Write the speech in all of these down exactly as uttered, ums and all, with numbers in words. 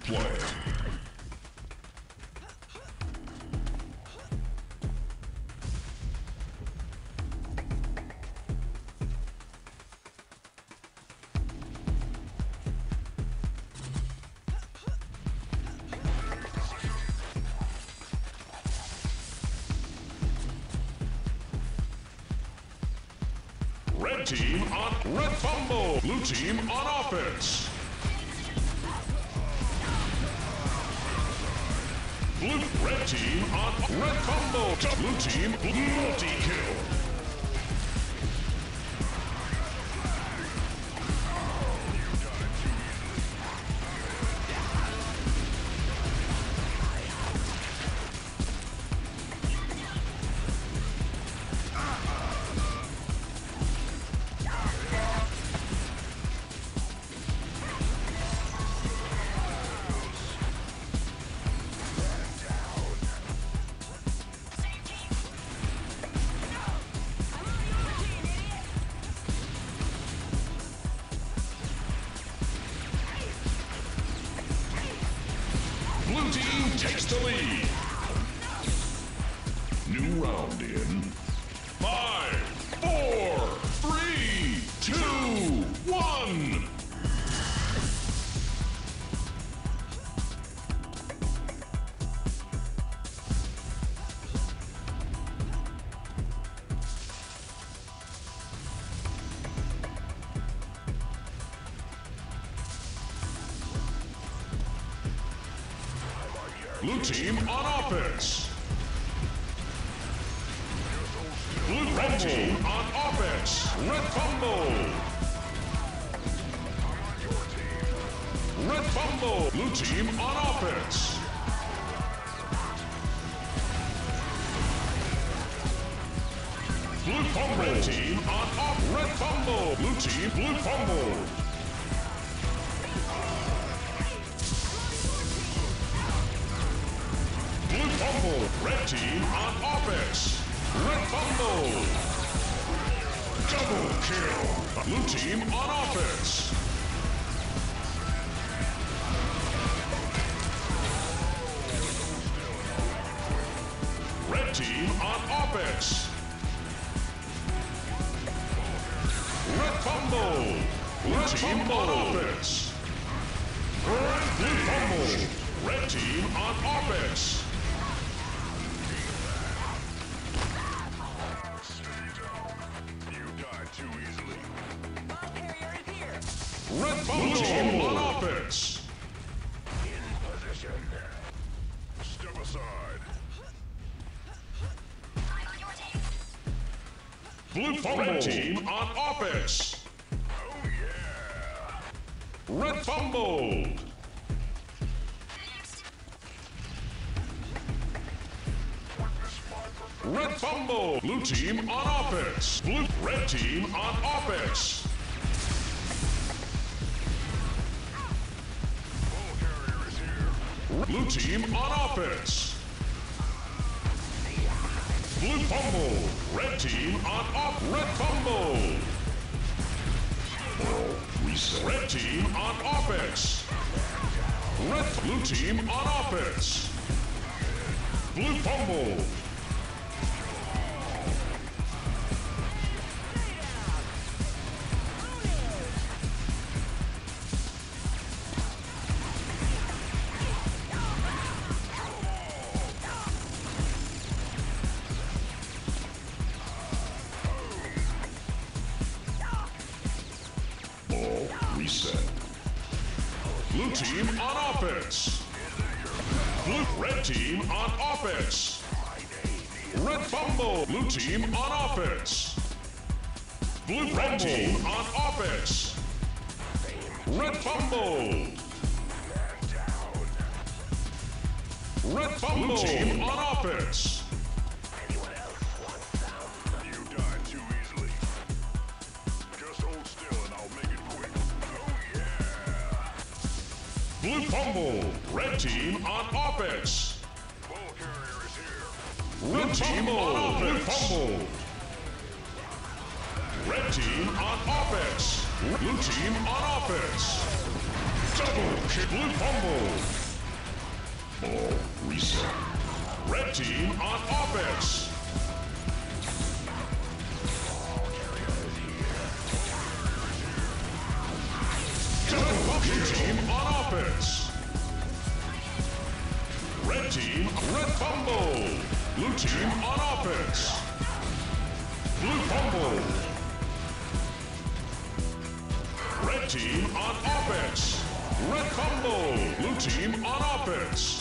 Play. Red team on red fumble. Blue team on offense. Blue red team on red fumble. Blue team multi-kill. Blue team takes the lead. New round in five, four, three, two, one. Blue team on offense. Blue red team on offense. Red fumble. Red fumble. Blue team on offense. Blue fumble. Red team on off. Red fumble. Blue team. Blue fumble. Blue fumble. Red team on offense. Red fumble. Double kill. Blue team on offense. Red team on offense. Red fumble. Blue team on offense. Blue fumble. Red team on offense. Red fumble team on offense. In position. Step aside. Blue fumble. Red team on offense. Oh yeah. Red fumble. Red fumble. Blue team on offense. Blue red team on offense. Blue team on offense. Blue fumble. Red team on off. Red fumble. Ball reset. Red team on offense. Red blue team on offense. Blue fumble. Reset. Blue team on offense. Blue red team on offense. Red fumble. Blue team on offense. Blue red team on offense. Red fumble. Red fumble. Blue team on offense. Blue fumble. Red team on offense. Ball carrier is here. Red team on offense. Blue fumble. Red team on offense. Blue team on offense. Double kick. Blue fumble. Ball reset. Red team on offense. Double blue team on offense. Red team, red fumble. Blue team on offense. Blue fumble. Red team on offense. Red fumble. Blue team on offense.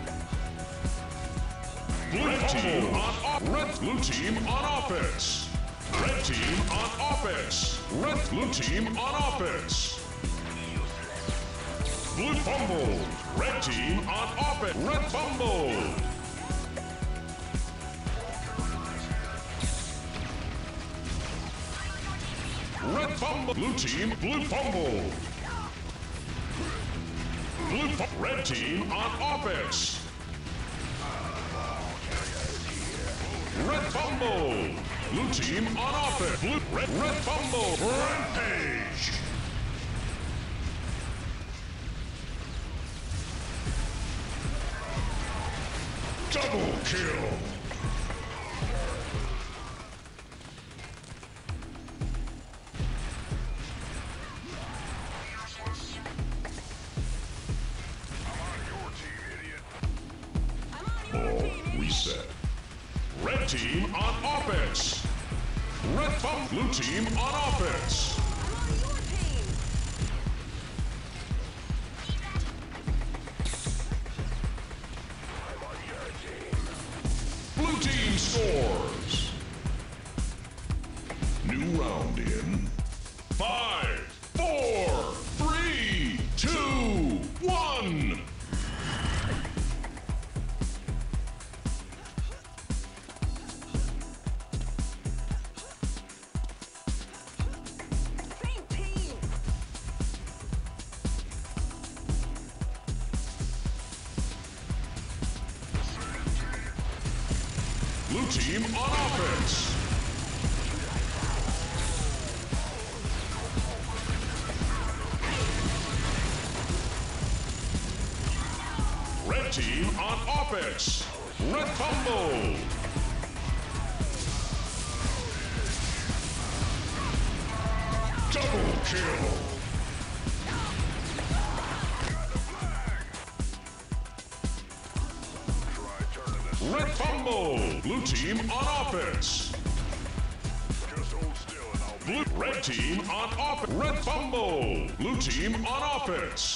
Blue team on off. Red blue team on offense. Red team on offense. Red blue team on offense. Blue fumble. Red team on offense. Red fumble. Red fumble. Blue team. Blue fumble. Blue fu Red team on offense. Red fumble. Blue team on offense. Blue red red fumble. Rampage. Double kill. Ball reset. Red team on offense. Red fumble. Blue team on offense. Blue team scores. New round in five, four, three, two, one. Blue team on offense. Red team on offense. Red fumble. Double kill. Red fumble. Blue team on offense. Just hold still and I'll Blue red team on offense. Red fumble. Blue team on offense.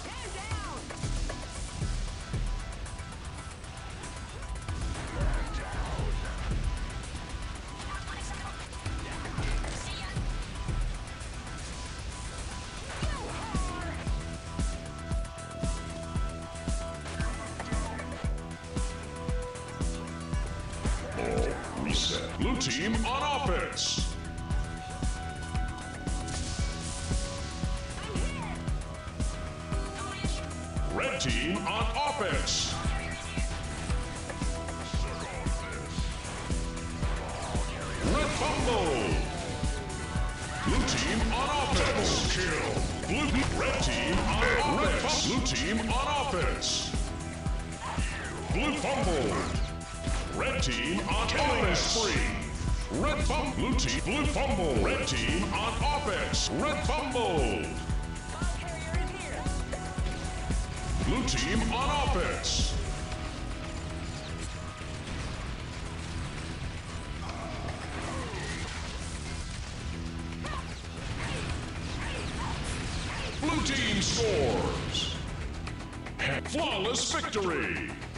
Reset. Blue team on offense. Red team on offense. Red fumble. Blue team on offense. Double kill. Blue red team on offense. Blue team on offense. Blue fumble. Red team on offense. Spree. Red fumble. Blue team. Blue fumble. Red team on offense. Red fumble. Blue team on offense. Blue team scores. Flawless victory.